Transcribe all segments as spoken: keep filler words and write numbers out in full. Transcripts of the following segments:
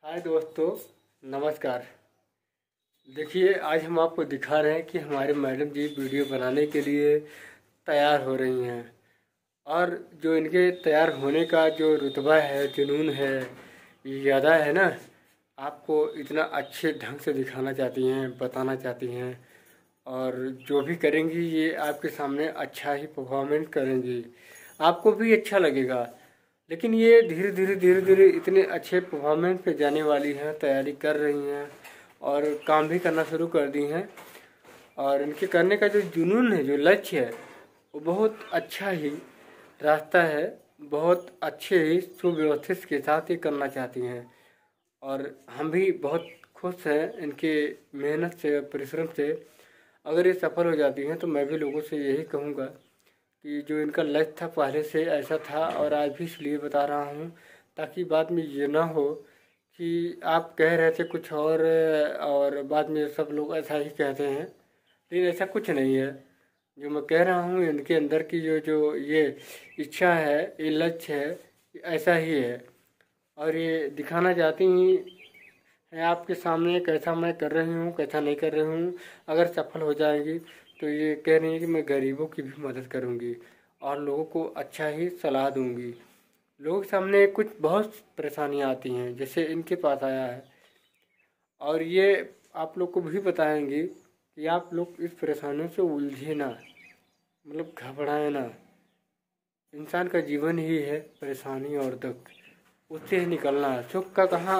हाय दोस्तों, नमस्कार। देखिए, आज हम आपको दिखा रहे हैं कि हमारे मैडम जी वीडियो बनाने के लिए तैयार हो रही हैं और जो इनके तैयार होने का जो रुतबा है, जुनून है, ये ज़्यादा है ना। आपको इतना अच्छे ढंग से दिखाना चाहती हैं, बताना चाहती हैं और जो भी करेंगी ये आपके सामने अच्छा ही परफॉर्मेंस करेंगी, आपको भी अच्छा लगेगा। लेकिन ये धीरे धीरे धीरे धीरे इतने अच्छे परफॉर्मेंस पे जाने वाली हैं, तैयारी कर रही हैं और काम भी करना शुरू कर दी हैं। और इनके करने का जो जुनून है, जो लक्ष्य है, वो बहुत अच्छा ही रास्ता है, बहुत अच्छे ही सुव्यवस्थित के साथ ये करना चाहती हैं। और हम भी बहुत खुश हैं इनके मेहनत से, परिश्रम से। अगर ये सफल हो जाती हैं तो मैं भी लोगों से यही कहूँगा कि जो इनका लक्ष्य था पहले से ऐसा था, और आज भी इसलिए बता रहा हूँ ताकि बाद में ये ना हो कि आप कह रहे थे कुछ और और बाद में सब लोग ऐसा ही कहते हैं। लेकिन ऐसा कुछ नहीं है। जो मैं कह रहा हूँ, इनके अंदर की जो जो ये इच्छा है, ये लक्ष्य है, ये ऐसा ही है और ये दिखाना चाहती हैं आपके सामने कैसा मैं कर रही हूँ, कैसा नहीं कर रही हूँ। अगर सफल हो जाएंगी तो ये कह रही है कि मैं गरीबों की भी मदद करूँगी और लोगों को अच्छा ही सलाह दूँगी। लोगों के सामने कुछ बहुत परेशानियाँ आती हैं, जैसे इनके पास आया है, और ये आप लोग को भी बताएंगी कि आप लोग इस परेशानियों से उलझे ना, मतलब घबराए ना। इंसान का जीवन ही है परेशानी और दुख, उससे ही निकलना है। सुख का कहाँ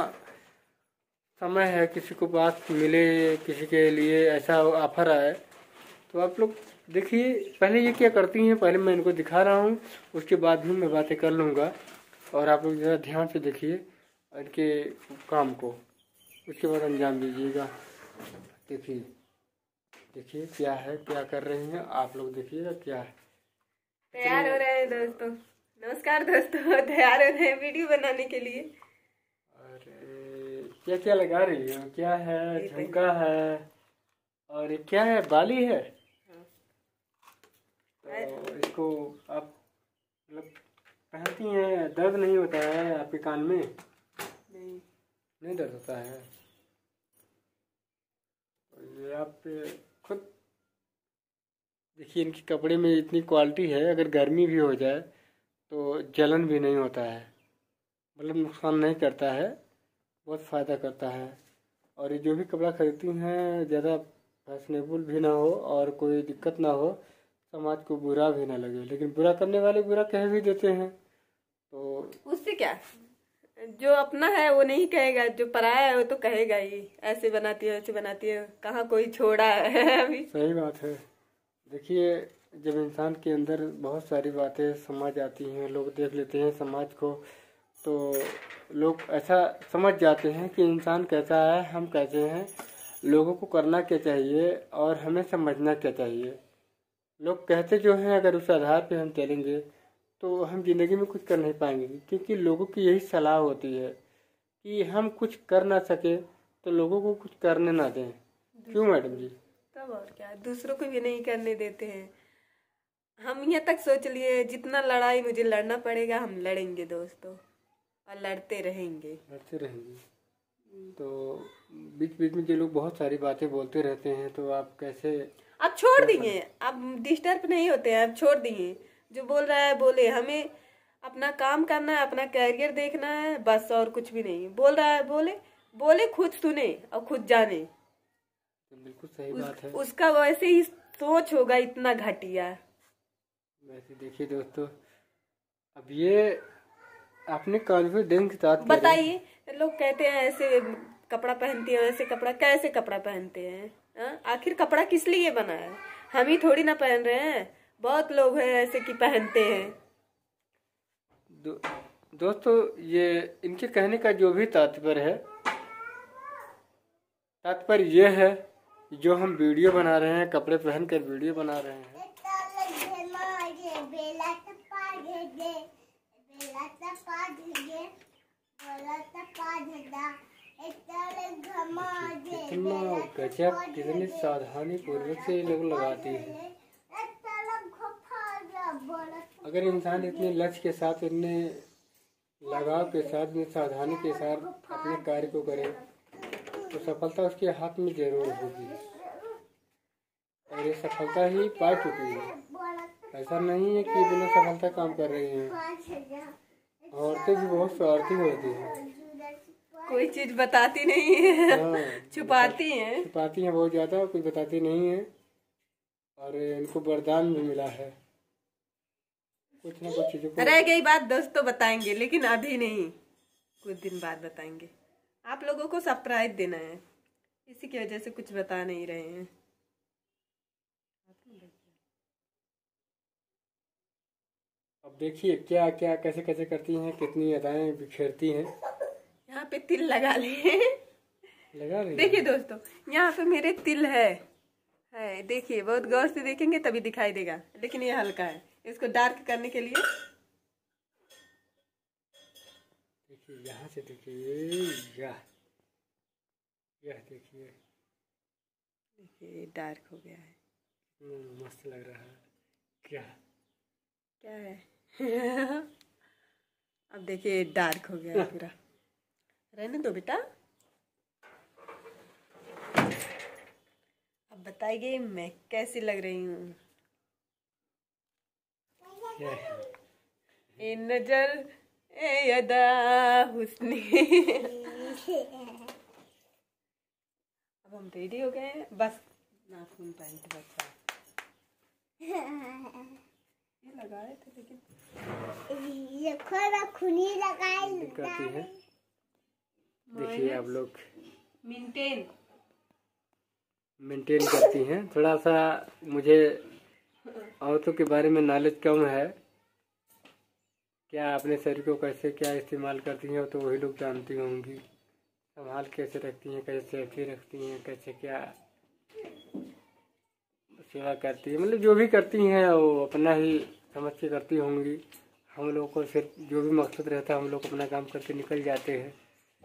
समय है किसी को बात मिले, किसी के लिए ऐसा ऑफर आए। तो आप लोग देखिए, पहले ये क्या करती हैं, पहले मैं इनको दिखा रहा हूँ, उसके बाद भी मैं बातें कर लूँगा और आप लोग ज़रा ध्यान से देखिए इनके काम को, उसके बाद अंजाम दीजिएगा। देखिए देखिए क्या है, क्या कर रही हैं आप लोग, देखिएगा क्या है। तैयार हो रहे हैं दोस्तों। नमस्कार दोस्तों, तैयार हो रहे हैं वीडियो बनाने के लिए। अरे क्या क्या लगा रही हो, क्या है, झुमका है और ये क्या है, बाली है। तो इसको आप मतलब पहनती हैं, दर्द नहीं होता है आपके कान में? नहीं नहीं दर्द होता है। ये आप खुद देखिए, इनके कपड़े में इतनी क्वालिटी है, अगर गर्मी भी हो जाए तो जलन भी नहीं होता है, मतलब नुकसान नहीं करता है, बहुत फ़ायदा करता है। और ये जो भी कपड़ा खरीदती हैं ज़्यादा फैशनेबल भी ना हो और कोई दिक्कत ना हो, समाज को बुरा भी ना लगे। लेकिन बुरा करने वाले बुरा कह भी देते हैं, तो उससे क्या, जो अपना है वो नहीं कहेगा, जो पराया है वो तो कहेगा ही, ऐसे बनाती है, ऐसे बनाती है। कहाँ कोई छोड़ा है अभी। सही बात है। देखिए, जब इंसान के अंदर बहुत सारी बातें समझ आती हैं, लोग देख लेते हैं समाज को, तो लोग ऐसा समझ जाते हैं कि इंसान कैसा है, हम कैसे हैं, लोगों को करना क्या चाहिए और हमें समझना क्या चाहिए। लोग कहते जो हैं, अगर उस आधार पे हम चलेंगे तो हम जिंदगी में कुछ कर नहीं पाएंगे, क्योंकि लोगों की यही सलाह होती है कि हम कुछ कर ना सके तो लोगों को कुछ करने ना दें। क्यों मैडम जी? तब और क्या, दूसरों को भी नहीं करने देते हैं। हम यहाँ तक सोच लिए, जितना लड़ाई मुझे लड़ना पड़ेगा हम लड़ेंगे दोस्तों, और लड़ते रहेंगे लड़ते रहेंगे। तो बीच बीच में जो लोग बहुत सारी बातें बोलते रहते हैं, तो आप कैसे? अब छोड़ दिए, अब डिस्टर्ब नहीं होते हैं, अब छोड़ दिए। जो बोल रहा है बोले, हमें अपना काम करना है, अपना कैरियर देखना है, बस और कुछ भी नहीं। बोल रहा है बोले बोले, खुद सुने और खुद जाने। तो बिल्कुल सही उस, बात है। उसका वैसे ही सोच होगा इतना घटिया। वैसे देखिए दोस्तों, अब ये आपने कॉन्फिडेंस के साथ बताइए, लोग कहते हैं ऐसे कपड़ा पहनती है, ऐसे कपड़ा, कैसे कपड़ा पहनते हैं? आ? आखिर कपड़ा किस लिए बना है? हम ही थोड़ी ना पहन रहे हैं, बहुत लोग हैं ऐसे कि पहनते हैं। दो, दोस्तों, ये इनके कहने का जो भी तात्पर्य है, तात्पर्य ये है, जो हम वीडियो बना रहे हैं, कपड़े पहन कर वीडियो बना रहे हैं, कितना गजब, कितनी सावधानी पूर्वक से ये लोग लगाती है। अगर इंसान इतने लक्ष्य के साथ, इतने लगाव के साथ में सावधानी के साथ अपने कार्य को करें तो सफलता उसके हाथ में जरूर होगी। और ये सफलता ही पा चुकी है, ऐसा नहीं है कि बिना सफलता काम कर रही हैं। औरतें भी बहुत स्वार्थी होती हैं, कोई चीज बताती नहीं है। हाँ, छुपाती हैं छुपाती हैं बहुत ज़्यादा, कुछ बताती नहीं है। और इनको वरदान भी मिला है कुछ ना कुछ चीज़ों को। रह गई बात दोस्तों बताएंगे, लेकिन अभी नहीं, कुछ दिन बाद बताएंगे। आप लोगों को सरप्राइज देना है, इसी की वजह से कुछ बता नहीं रहे हैं। अब देखिए क्या क्या कैसे कैसे करती हैं, कितनी अदाएं बिखेरती हैं। यहाँ पे तिल लगा ले लगा रही देखिए दोस्तों, यहाँ पे मेरे तिल है है देखिए, बहुत गौर से देखेंगे तभी दिखाई देगा, लेकिन ये हल्का है। इसको डार्क करने के लिए देखिए यहाँ से देखिए, यह यह देखिए देखिए डार्क हो गया है। मस्त लग रहा है। क्या क्या है अब देखिए डार्क हो गया पूरा। रहने दो बेटा। अब बताइए मैं कैसी लग रही हूँ। ए नजर ए अदा हुस्नी अब हम रेडी हो गए हैं, बस नाखून पैंट बचा ये लगाए थे, लेकिन ये खुनी लगाई करती है। देखिए आप लोग मेंटेन मेंटेन करती हैं। थोड़ा सा मुझे औरतों के बारे में नॉलेज कम है, क्या अपने शरीर को कैसे क्या इस्तेमाल करती हैं तो वही लोग जानती होंगी। संभाल कैसे रखती हैं, कैसे सेफ्टी रखती हैं, कैसे क्या सेवा करती है, मतलब जो भी करती हैं वो अपना ही समझ के करती होंगी। हम लोग को सिर्फ जो भी मकसद रहता है हम लोग अपना काम करके निकल जाते हैं।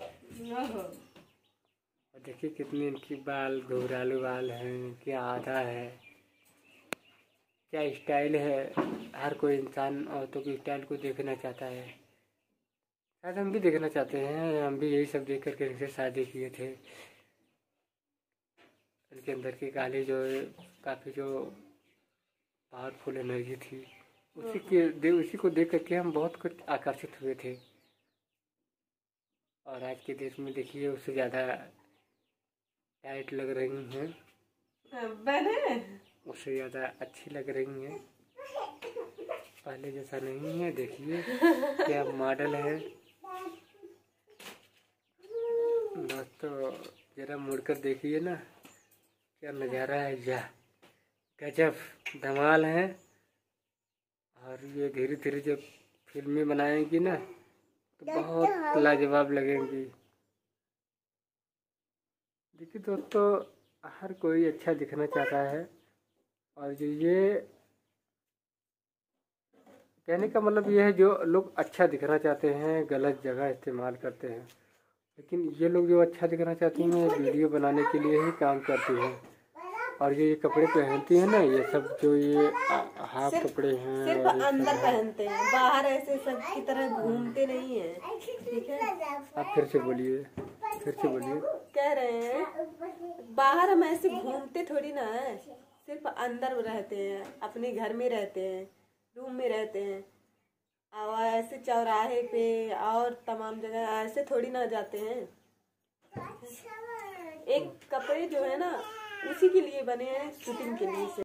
और देखिए कितनी इनकी बाल घुंघरालू बाल हैं, क्या आधा है, क्या स्टाइल है। हर कोई इंसान औरतों की स्टाइल को देखना चाहता है, शायद हम भी देखना चाहते हैं। हम भी यही सब देख करके इनसे शादी किए थे। इनके अंदर की काली जो काफ़ी जो पावरफुल एनर्जी थी, उसी के दे उसी को देख करके हम बहुत कुछ आकर्षित हुए थे। और आज के देश में देखिए उससे ज़्यादा टाइट लग रही हैं, बने उससे ज़्यादा अच्छी लग रही हैं, पहले जैसा नहीं है। देखिए क्या मॉडल है दोस्तों, जरा मुड़कर देखिए ना क्या नज़ारा है, यह गजब धमाल है। और ये धीरे धीरे जब फिल्में बनाएंगी ना तो बहुत लाजवाब लगेंगी। देखिए दोस्तों, हर कोई अच्छा दिखना चाहता है, और जो ये कहने का मतलब ये है जो लोग अच्छा दिखना चाहते हैं गलत जगह इस्तेमाल करते हैं। लेकिन ये लोग जो अच्छा दिखना चाहती हैं वीडियो बनाने के लिए ही काम करती हैं। और जो ये कपड़े पहनती हैं ना, ये सब जो ये हाफ कपड़े हैं सिर्फ और अंदर पहनते हैं, बाहर ऐसे सब की तरह घूमते नहीं हैं। ठीक है, आप फिर से बोलिए, फिर से बोलिए। कह रहे हैं बाहर हम ऐसे घूमते थोड़ी ना है, सिर्फ अंदर रहते हैं, अपने घर में रहते हैं, रूम में रहते हैं। और ऐसे चौराहे पे और तमाम जगह ऐसे थोड़ी ना जाते हैं। एक कपड़े जो है ना उसी के लिए बने हैं, शूटिंग के लिए।